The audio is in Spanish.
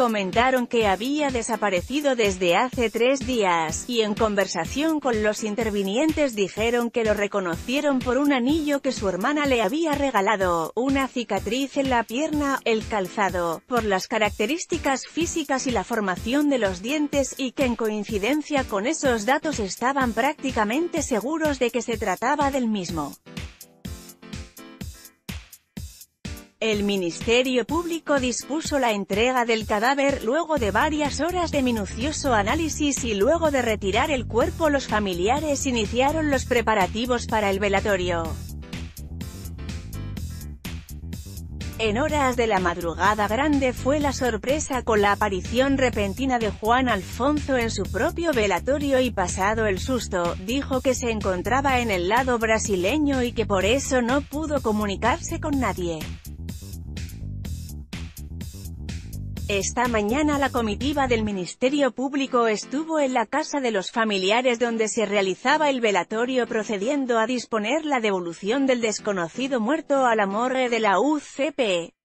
comentaron que había desaparecido desde hace 3 días, y en conversación con los intervinientes dijeron que lo reconocieron por un anillo que su hermana le había regalado, una cicatriz en la pierna, el calzado, por las características físicas y la formación de los dientes, y que en coincidencia con esos datos estaban prácticamente seguros de que se trataba del mismo. El Ministerio Público dispuso la entrega del cadáver, luego de varias horas de minucioso análisis y luego de retirar el cuerpo los familiares iniciaron los preparativos para el velatorio. En horas de la madrugada grande fue la sorpresa con la aparición repentina de Juan Alfonso en su propio velatorio y pasado el susto, dijo que se encontraba en el lado brasileño y que por eso no pudo comunicarse con nadie. Esta mañana la comitiva del Ministerio Público estuvo en la casa de los familiares donde se realizaba el velatorio procediendo a disponer la devolución del desconocido muerto a la morgue de la UCP.